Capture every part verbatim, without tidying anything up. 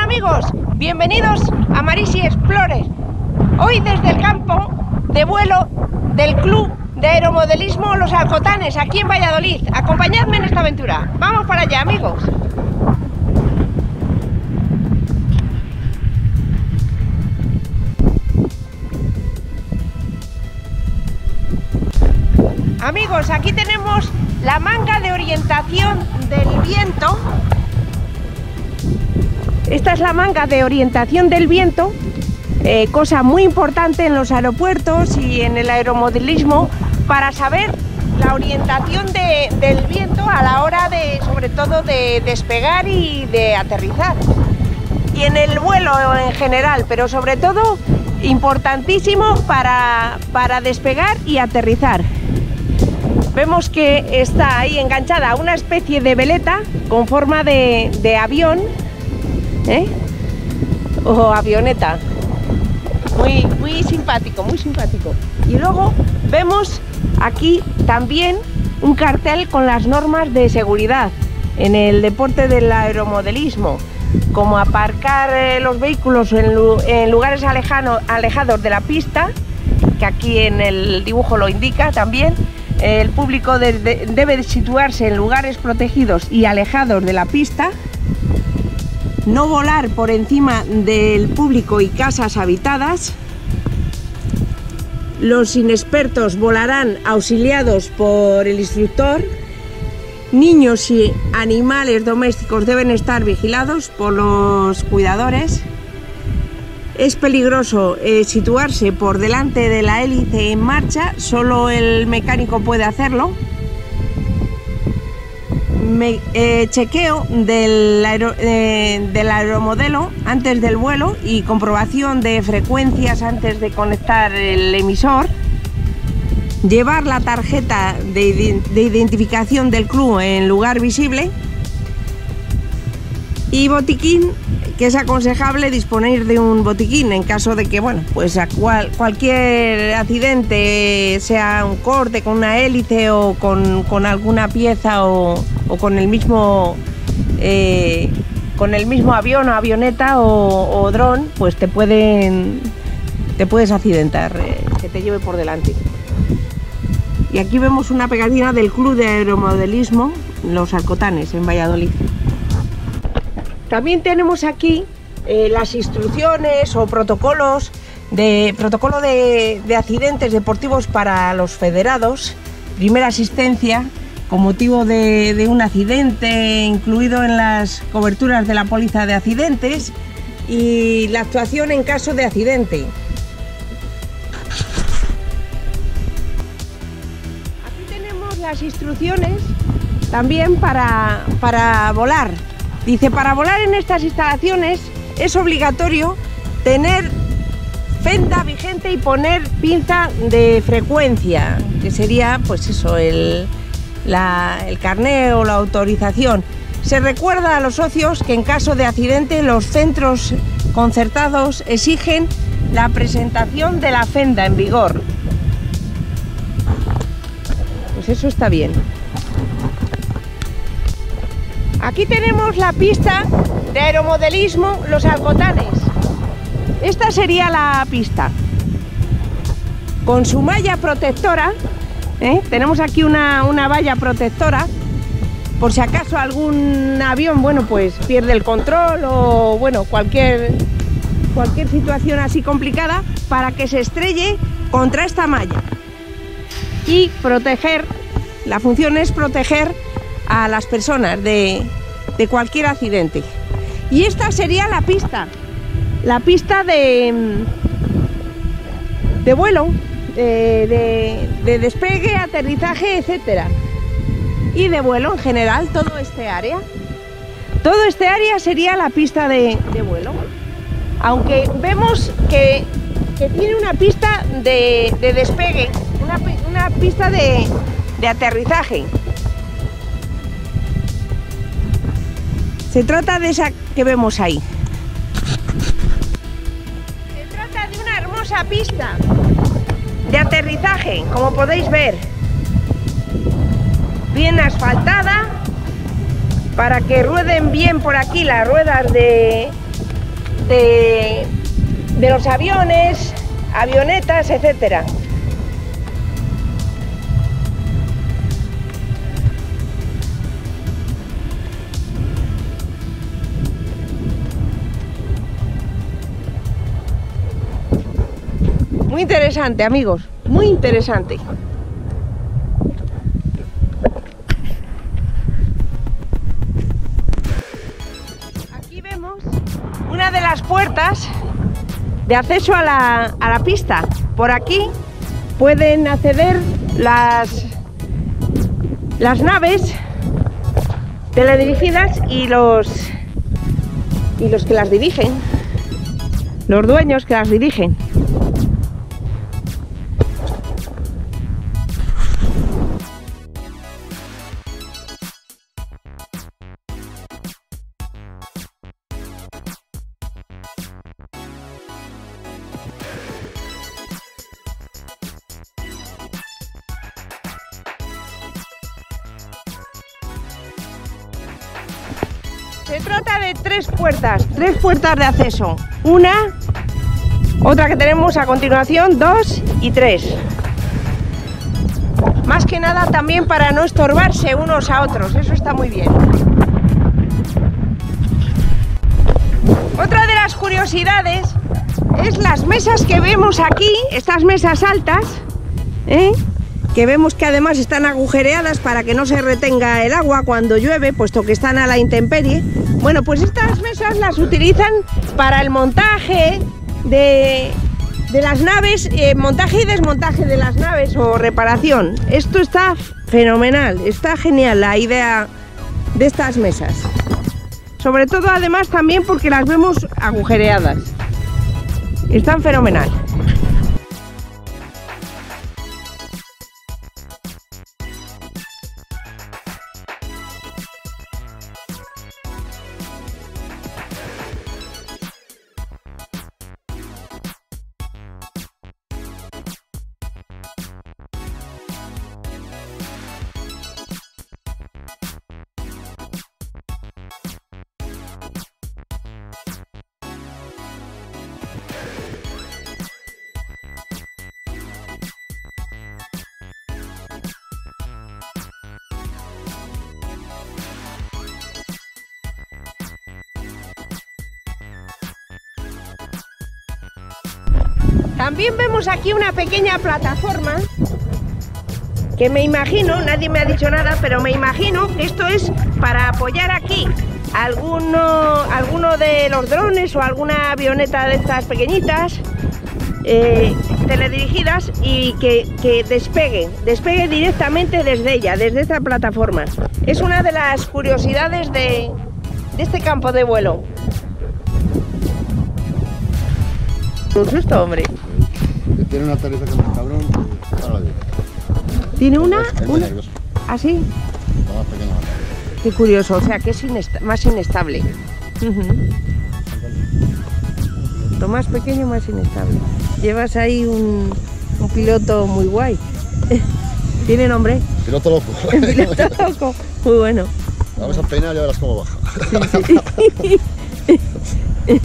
amigos, bienvenidos a Marisi Explorer. Hoy desde el campo de vuelo del Club de Aeromodelismo Los Alcotanes, aquí en Valladolid. Acompañadme en esta aventura. Vamos para allá, amigos. Amigos, aquí tenemos la manga de orientación del viento. Esta es la manga de orientación del viento, eh, cosa muy importante en los aeropuertos y en el aeromodelismo para saber la orientación de, del viento a la hora de, sobre todo, de despegar y de aterrizar. Y en el vuelo en general, pero sobre todo importantísimo para, para despegar y aterrizar. Vemos que está ahí enganchada una especie de veleta con forma de, de avión, ¿eh? O avioneta. Muy, muy simpático, muy simpático. Y luego vemos aquí también un cartel con las normas de seguridad en el deporte del aeromodelismo, como aparcar eh, los vehículos en, en lugares alejano, alejados de la pista, que aquí en el dibujo lo indica también. El público de, de, debe situarse en lugares protegidos y alejados de la pista. No volar por encima del público y casas habitadas. Los inexpertos volarán auxiliados por el instructor. Niños y animales domésticos deben estar vigilados por los cuidadores. Es peligroso eh, situarse por delante de la hélice en marcha, solo el mecánico puede hacerlo. Me, eh, chequeo del, aero, eh, del aeromodelo antes del vuelo y comprobación de frecuencias antes de conectar el emisor. Llevar la tarjeta de, de identificación del club en lugar visible. Y botiquín, que es aconsejable disponer de un botiquín en caso de que, bueno, pues a cual, cualquier accidente, sea un corte con una hélice o con, con alguna pieza o, o con el mismo eh, con el mismo avión o avioneta o, o dron, pues te pueden te puedes accidentar, eh, que te lleve por delante. Y aquí vemos una pegatina del Club de Aeromodelismo Los Alcotanes en Valladolid. También tenemos aquí eh, las instrucciones o protocolos de protocolo de, de accidentes deportivos para los federados, primera asistencia con motivo de, de un accidente incluido en las coberturas de la póliza de accidentes y la actuación en caso de accidente. Aquí tenemos las instrucciones también para, para volar. Dice, para volar en estas instalaciones es obligatorio tener fenda vigente y poner pinza de frecuencia, que sería pues eso, el, la, el carné o la autorización. Se recuerda a los socios que en caso de accidente los centros concertados exigen la presentación de la fenda en vigor. Pues eso está bien. Aquí tenemos la pista de aeromodelismo Los Alcotanes. Esta sería la pista. Con su malla protectora, ¿eh? Tenemos aquí una, una valla protectora, por si acaso algún avión, bueno, pues pierde el control o, bueno, cualquier, cualquier situación así complicada, para que se estrelle contra esta malla. Y proteger, la función es proteger a las personas de, de cualquier accidente. Y esta sería la pista, la pista de, de vuelo, de, de, de despegue, aterrizaje, etcétera. Y de vuelo en general, todo este área. Todo este área sería la pista de, de vuelo. Aunque vemos que, que tiene una pista de, de despegue, una, una pista de, de aterrizaje. Se trata de esa que vemos ahí. Se trata de una hermosa pista de aterrizaje, como podéis ver. Bien asfaltada, para que rueden bien por aquí las ruedas de, de, de los aviones, avionetas, etcétera. Muy interesante, amigos, muy interesante. Aquí vemos una de las puertas de acceso a la, a la pista. Por aquí pueden acceder las, las naves teledirigidas y los, y los que las dirigen, los dueños que las dirigen. Se trata de tres puertas, tres puertas de acceso. Una, otra que tenemos a continuación, dos y tres. Más que nada también para no estorbarse unos a otros, eso está muy bien. Otra de las curiosidades es las mesas que vemos aquí, estas mesas altas, ¿eh? que vemos que además están agujereadas para que no se retenga el agua cuando llueve, puesto que están a la intemperie. Bueno, pues estas mesas las utilizan para el montaje de, de las naves, eh, montaje y desmontaje de las naves o reparación. Esto está fenomenal, está genial la idea de estas mesas. Sobre todo además también porque las vemos agujereadas. Están fenomenal. También vemos aquí una pequeña plataforma que me imagino, nadie me ha dicho nada, pero me imagino que esto es para apoyar aquí alguno, alguno de los drones o alguna avioneta de estas pequeñitas eh, teledirigidas y que, que despegue, despegue directamente desde ella, desde esta plataforma. Es una de las curiosidades de, de este campo de vuelo. Un susto, hombre. Tiene una tarifa que más cabrón. ¿Tiene una? Es una... nervioso. ¿Ah, sí? Más pequeño, más Qué curioso, o sea que es inesta más inestable. Uh-huh. Lo más pequeño, más inestable. Llevas ahí un, un piloto muy guay. ¿Tiene nombre? Piloto loco. Piloto loco, muy bueno. Vamos a peinar y ya verás cómo baja. Sí, sí.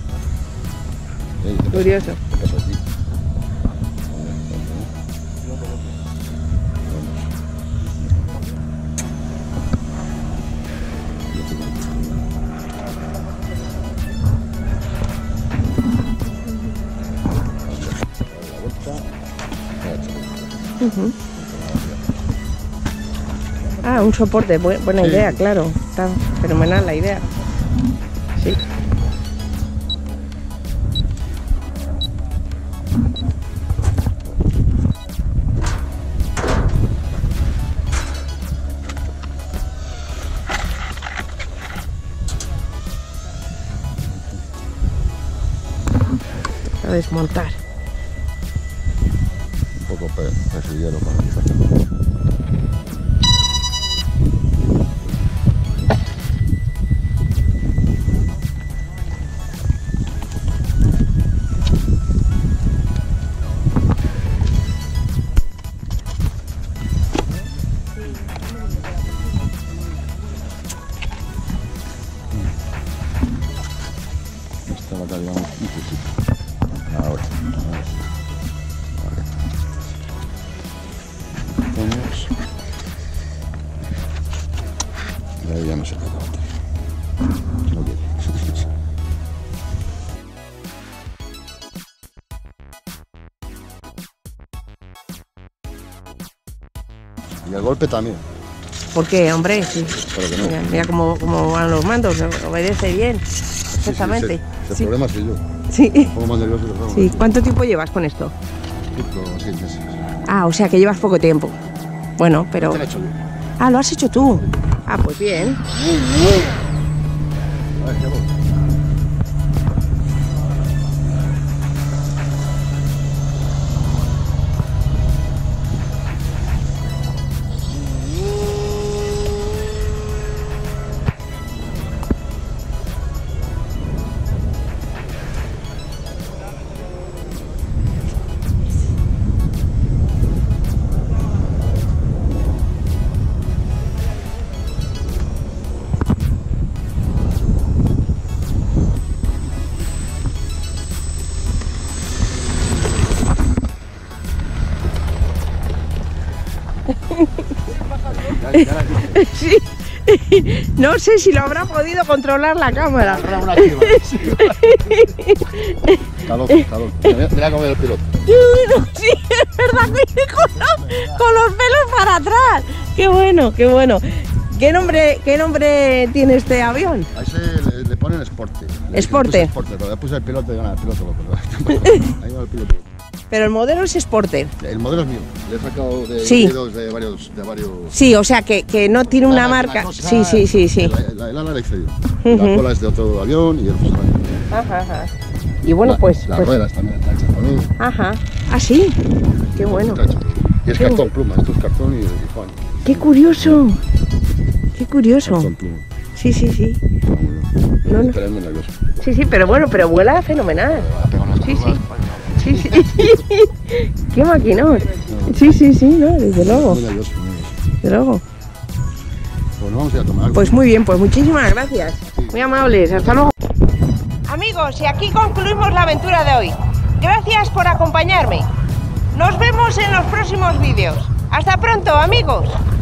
Curioso. Uh-huh. Ah, un soporte, buena, buena sí. idea, claro. Está fenomenal la idea. Sí. A desmontar. Un poco persiguiero para empezar. Esta la falta, digamos, un puntito. Ahora. Vale. Vamos. Y ahí ya no se puede levantar. No quiere. Y el golpe también. ¿Por qué, hombre? Sí. Pero que no. Mira, mira cómo, cómo van los mandos, obedece bien, perfectamente. Sí, sí, sí. El Sí. problema soy yo. Sí. Un poco más nervioso que el Sí. ¿Cuánto tiempo llevas con esto? Cinco o seis meses. Ah, o sea que llevas poco tiempo. Bueno, pero... ¿Qué lo he hecho yo? Ah, ¿lo has hecho tú? Ah, pues bien. A ver, ya voy. Ya, ya la dije. Sí. No sé si lo habrá podido controlar la cámara. Agarra una chiva. Está loco, está loco. Mira, mira cómo ve el piloto. Bueno, sí, es verdad que viene con los, con los pelos para atrás. Qué bueno, qué bueno. ¿Qué nombre, qué nombre tiene este avión? A ese le, le ponen Sporter. Le- Sporter. le puse Sporter, pero le puse el piloto y gana el piloto loco. Ahí va el piloto. Pero el modelo es Sporter. El modelo es mío. Le he sacado de Sí. híbridos de varios, de varios. Sí, o sea que, que no tiene una Ala, marca. cosa, Sí, sí, sí, sí. La, la, el ala la hice yo. Ujú. La cola es de otro avión y el fuselage. Ajá, ajá. Y bueno, La- pues. Las pues- ruedas también están hechas por mí. Ajá. Ah, sí. Qué bueno. Está hecho por mí. Y es Qué cartón pluma. Esto es cartón y, y Juan. Qué curioso. Qué curioso. Cartón pluma. Sí, sí, sí. Está muy bien. No, no. Pero es muy nervioso. Sí, sí, pero bueno, pero vuela fenomenal. Ha pegado unas Sí, curvas, sí. vaya. Sí, sí. Qué maquinón. Sí, sí, sí, no, desde luego. Muy nervioso, muy nervioso. Desde luego. Bueno, vamos a ir a tomar algo. Pues muy bien, pues muchísimas gracias. Muy amables, hasta luego. Amigos, y aquí concluimos la aventura de hoy. Gracias por acompañarme. Nos vemos en los próximos vídeos. Hasta pronto, amigos.